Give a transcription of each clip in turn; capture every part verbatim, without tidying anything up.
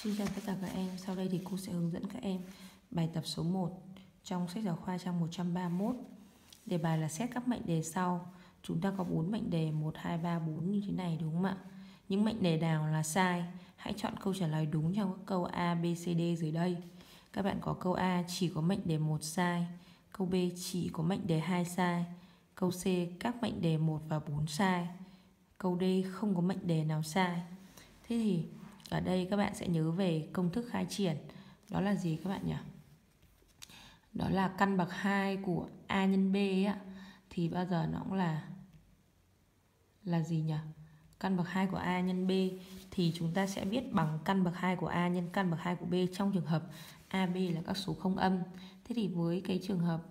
Xin chào tất cả các em, sau đây thì cô sẽ hướng dẫn các em bài tập số một trong sách giáo khoa trang một trăm ba mươi mốt. Đề bài là xét các mệnh đề sau. Chúng ta có bốn mệnh đề một, hai, ba, bốn như thế này đúng không ạ? Những mệnh đề nào là sai? Hãy chọn câu trả lời đúng trong các câu A, B, C, D dưới đây. Các bạn có câu A chỉ có mệnh đề một sai, câu B chỉ có mệnh đề hai sai, câu C các mệnh đề một và bốn sai, câu D không có mệnh đề nào sai. Thế thì ở đây các bạn sẽ nhớ về công thức khai triển. Đó là gì các bạn nhỉ? Đó là căn bậc hai của A nhân B ấy ạ. Thì bao giờ nó cũng là Là gì nhỉ? Căn bậc hai của A nhân B thì chúng ta sẽ viết bằng căn bậc hai của A nhân căn bậc hai của B trong trường hợp A, B là các số không âm. Thế thì với cái trường hợp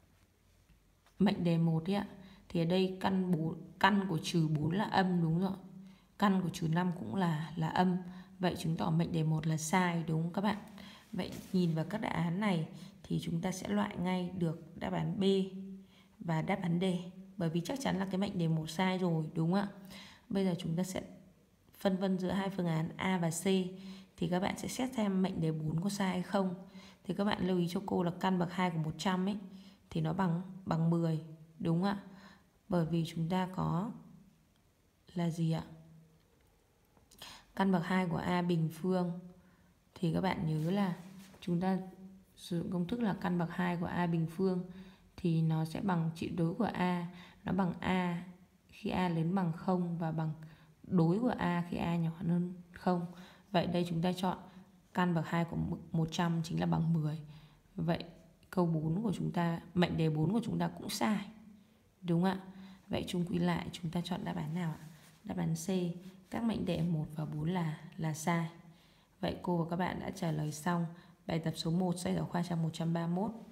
mệnh đề một ấy ạ, thì ở đây căn bốn, căn của trừ bốn là âm đúng rồi. Căn của trừ năm cũng là là âm. Vậy chứng tỏ mệnh đề một là sai đúng không các bạn? Vậy nhìn vào các đáp án này thì chúng ta sẽ loại ngay được đáp án B và đáp án D. Bởi vì chắc chắn là cái mệnh đề một sai rồi đúng không ạ? Bây giờ chúng ta sẽ phân vân giữa hai phương án A và C. Thì các bạn sẽ xét xem mệnh đề bốn có sai hay không. Thì các bạn lưu ý cho cô là căn bậc hai của một trăm ấy thì nó bằng bằng mười đúng không ạ? Bởi vì chúng ta có là gì ạ? Căn bậc hai của A bình phương. Thì các bạn nhớ là chúng ta sử dụng công thức là căn bậc hai của A bình phương thì nó sẽ bằng trị đối của A, nó bằng A khi A lớn bằng không và bằng đối của A khi A nhỏ hơn không. Vậy đây chúng ta chọn căn bậc hai của một trăm chính là bằng mười. Vậy câu bốn của chúng ta, mệnh đề bốn của chúng ta cũng sai. Đúng ạ? Vậy chung quy lại chúng ta chọn đáp án nào ạ? Đáp án C, các mệnh đề một và bốn là là sai. Vậy cô và các bạn đã trả lời xong bài tập số một sách giáo khoa trang một trăm ba mươi mốt.